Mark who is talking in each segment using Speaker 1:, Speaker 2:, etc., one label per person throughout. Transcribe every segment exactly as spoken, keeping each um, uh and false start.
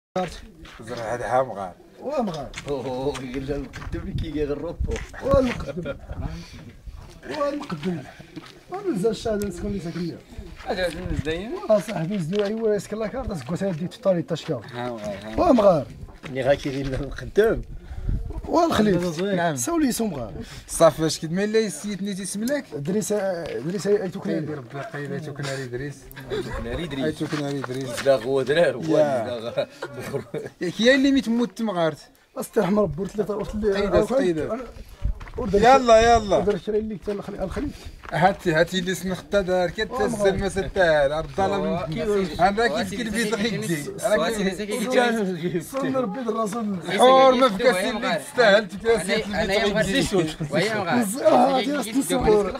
Speaker 1: زرع هذا حامغار
Speaker 2: وامغار
Speaker 3: اوه قال المقدم اللي كيغرفو
Speaker 2: والمقدم والمقدم ونزل الشهاده نسكن لي ساكن
Speaker 3: اجا نزدين
Speaker 2: صاحبي زدوا ايوا يسكن لا كارت سكوتها ديت في طريق تشكاو
Speaker 3: حامغار
Speaker 2: وامغار
Speaker 3: اللي غاكيدير المقدم
Speaker 2: والخليل
Speaker 1: نعم
Speaker 2: سولي سمغار
Speaker 1: صافي اش كد ملي سيتني تيسملك
Speaker 2: دريس دريس ايتو
Speaker 1: سيدي
Speaker 2: كناري
Speaker 1: ربي يقيد ايتو كناري دريس
Speaker 3: كناري دريس
Speaker 1: ايتو كناري دريس
Speaker 3: لا هو دراه هو
Speaker 1: يا. كي اللي ميتموت مغارت
Speaker 2: استرحم ربي ورث لي ورث لي
Speaker 1: قيدت قيدت
Speaker 2: يلا
Speaker 1: يلا يلا
Speaker 2: درت شري لي حتى الخليل
Speaker 1: هاتي هاتي اللي سنختا دار كتهزل ما ستال الظلام انا كيف كلبيت غيدي انا
Speaker 2: صن ربي الرسول
Speaker 1: حور ما فكاس اللي تستاهل تكاسيت
Speaker 4: انا يا مغرسيسون ويا مغرس
Speaker 2: اه ديال التصور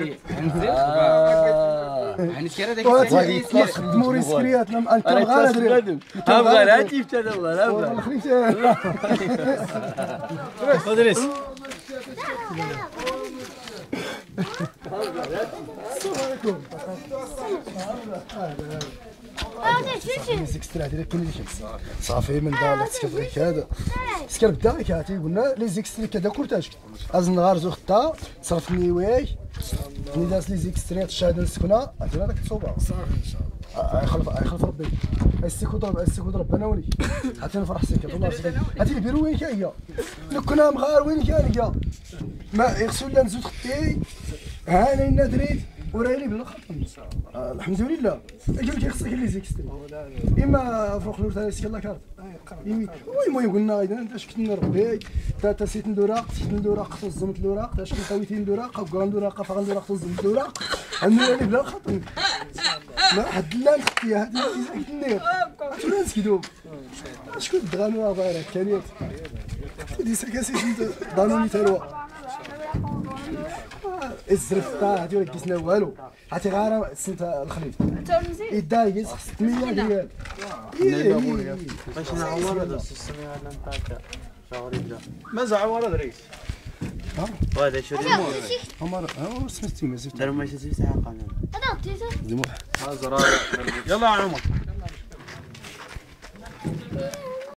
Speaker 4: يعني كيرا داك
Speaker 2: وهاتي خدموا ريسكرياتنا مع الكامغار هادري
Speaker 3: حامغار هاتي حتى انا والله
Speaker 2: الخليل
Speaker 3: ادريس
Speaker 2: السلام عليكم زيكسترا ديالك كاين صافي من دار سكر هذا سكر بدا كاتي قلنا لي زيكسترا كذا كورتاج از نهار زو خطا صرفني واي ني داس لي زيكسترا الشهاده السكنه عطينا داك الصوبه صافي ان شاء الله يخلف يخلف ربي السيكو ضرب السيكو ضرب انا ولي عطينا فرح سكر والله هاتي البيرو وين كاين لو كنا مغار وين كان كاع ما يغسل لنا نزود خطي ها انا دريت وراني بالخطر آه الحمد لله قال لك خصك لي زيكستري اما فوق الورثه سيك الله كارت المهم قلنا اذا انت شكت نربي تا تا سيت ندوراق سيت ندوراق تزمت الوراق تا شكت تويتين دوراق وكان دوراق فغان دوراق تزمت الوراق عندنا راني بلا خطر ما حد لا نختي هذه زيت النير شنو نسكدو شكون دغانو غير كانيت دي سكاسيت ضانوني تالوا الزرف تاع هادي ولا كيسنا والو عرفتي غير سنت الخليل يدايق ستمية ريال
Speaker 3: باش نعور هذا ستمية ولا نتاع شهر يبدا مازال عور دريس وهذا شو ديمو
Speaker 2: عمر اه سمعتي ما زفت
Speaker 3: داروا ما يسير ساعه قانون
Speaker 2: ديمو
Speaker 3: يلا يا عمر